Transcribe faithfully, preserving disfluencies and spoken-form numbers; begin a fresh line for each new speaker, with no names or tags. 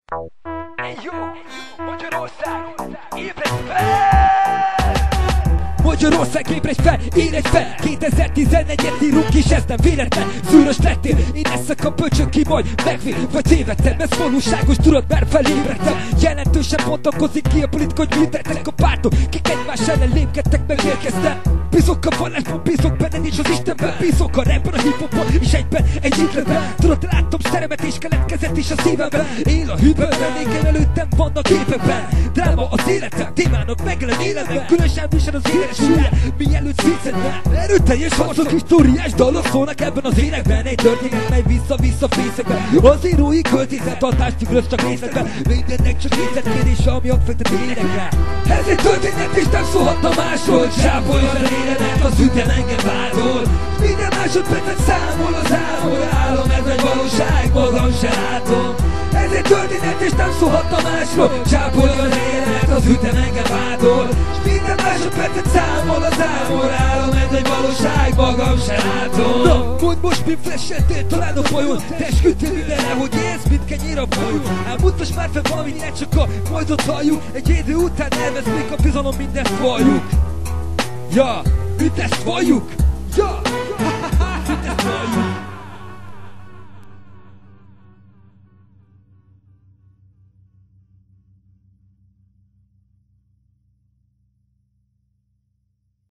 Jó, Magyarország, ébredj fel! Magyarország, ébredj fel, ébredj fel! kétezer-tizenegyet írunk és ez nem véletlen. Szűrös lettél, én eszek a pöcsök ki, majd megvél, vagy tévedtem. Ez valóságos, tudod, mert felébredtem. Jelentősen bontakozik ki a politika, hogy mit tettek a pártok, kik egymás ellen lépkedtek, megérkeztem. Bízok a vallásban, bízok benned és az Istenben. Bízok a rapben, a hiphopban és egyben egy hitletben. Tudod, láttam szeremet és keletkezett is a szívemben. Él a hűbben, vendégem előttem vannak képekben. Dráma az életem, témának megjelen életben. Különösen visel az élet súlyát, mielőtt szétszedne. Erőteljes harcok, históriás dalok szólnak ebben az énekben. Egy történet, mely vissza-vissza fészekben. Az írói költészet, hatást tükröz csak részletben. Mindennek csak részletkérdése, ami megfektet énekben. Ez egy történet és nem szólhatna másról. Sápoljon az élenet, az ütem engem vádol. Minden másodpercet számol az álmod. Álom, ez egy valóság, magam se látom. Ez egy történet és nem szólhatna másról. Sápoljon az élenet, az ütem engem vádol. És minden másodpercet számol az álmod. Álom, ez egy valóság, magam se látom. Na, mondd most mi flasheltél talán a fajon. Te esküdtél mindenre, hogy élsz, mint kenyér a fajon. Ám mutass már fel valamit, ne csak a majdot halljuk. Egy idő után elvesznék a bizalom, mindezt valljuk. Ja, mindezt valljuk. Ja, mindezt valljuk.